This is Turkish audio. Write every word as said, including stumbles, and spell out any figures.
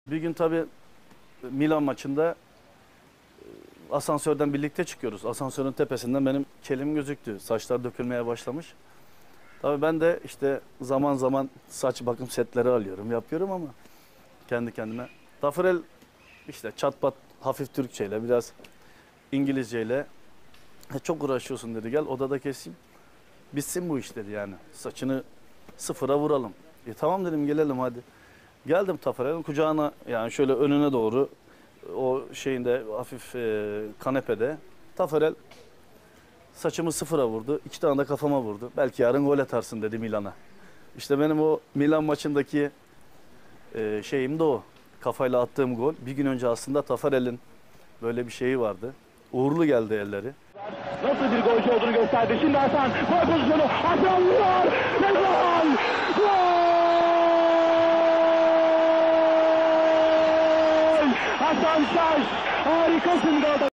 Bir gün tabii Milan maçında asansörden birlikte çıkıyoruz. Asansörün tepesinden benim kelim gözüktü. Saçlar dökülmeye başlamış. Tabii ben de işte zaman zaman saç bakım setleri alıyorum, yapıyorum ama kendi kendime. Tafarel işte çat pat hafif Türkçeyle, biraz İngilizceyle e, çok uğraşıyorsun dedi. Gel odada keseyim. Bitsin bu iş dedi yani. Saçını sıfıra vuralım. E tamam dedim, gelelim hadi. Geldim Tafarel'in kucağına, yani şöyle önüne doğru, o şeyinde hafif e, kanepede. Tafarel saçımı sıfıra vurdu. İki tane de kafama vurdu. Belki yarın gol atarsın dedi Milan'a. İşte benim o Milan maçındaki e, şeyim de o. Kafayla attığım gol. Bir gün önce aslında Tafarel'in böyle bir şeyi vardı. Uğurlu geldi elleri. Nasıl bir golcü olduğunu gösterdi. Şimdi Hasan gol pozisyonu. Hasan vuruyor. Ve gol! Gol! Hasan Şaş! Harikasın gol!